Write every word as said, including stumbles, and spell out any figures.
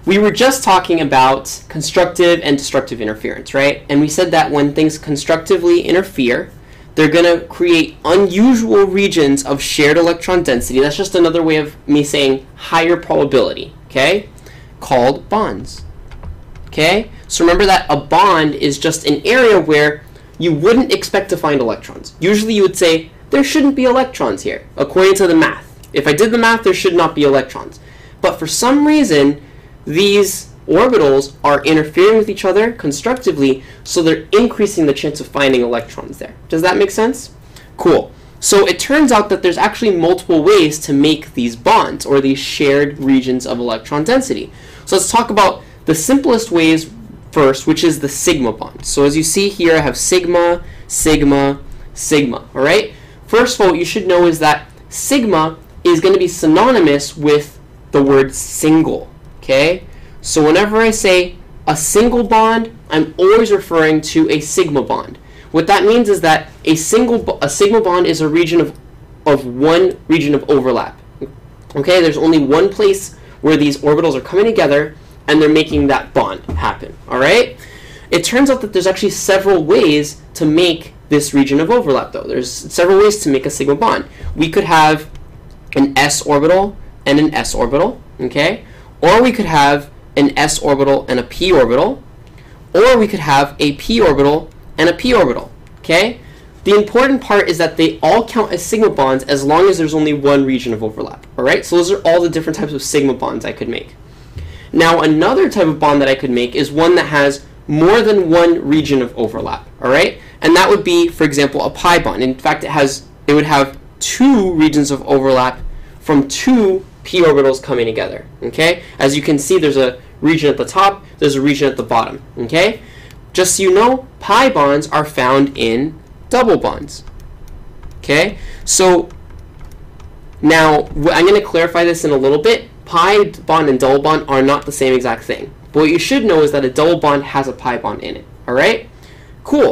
we were just talking about constructive and destructive interference, right? And we said that when things constructively interfere, they're going to create unusual regions of shared electron density. That's just another way of me saying higher probability, okay? Called bonds, okay? So remember that a bond is just an area where you wouldn't expect to find electrons. Usually you would say, there shouldn't be electrons here, according to the math. If I did the math, there should not be electrons. But for some reason, these orbitals are interfering with each other constructively, so they're increasing the chance of finding electrons there. Does that make sense? Cool. So it turns out that there's actually multiple ways to make these bonds, or these shared regions of electron density. So let's talk about the simplest ways first, which is the sigma bond. So as you see here, I have sigma, sigma, sigma, all right? First of all, what you should know is that sigma is going to be synonymous with the word single, okay? So whenever I say a single bond, I'm always referring to a sigma bond. What that means is that a single a sigma bond is a region of of one region of overlap. Okay, there's only one place where these orbitals are coming together and they're making that bond happen. All right? It turns out that there's actually several ways to make this region of overlap, though. There's several ways to make a sigma bond. We could have an s orbital and an s orbital, okay? Or we could have an s orbital and a p orbital, or we could have a p orbital and a p orbital, okay? The important part is that they all count as sigma bonds as long as there's only one region of overlap, all right? So those are all the different types of sigma bonds I could make. Now, another type of bond that I could make is one that has more than one region of overlap, all right? And that would be, for example, a pi bond. In fact, it has it would have two regions of overlap from two p orbitals coming together, okay? As you can see, there's a region at the top, there's a region at the bottom, okay? Just so you know, pi bonds are found in double bonds, okay? So now, I'm going to clarify this in a little bit. Pi bond and double bond are not the same exact thing. But what you should know is that a double bond has a pi bond in it, all right? Cool.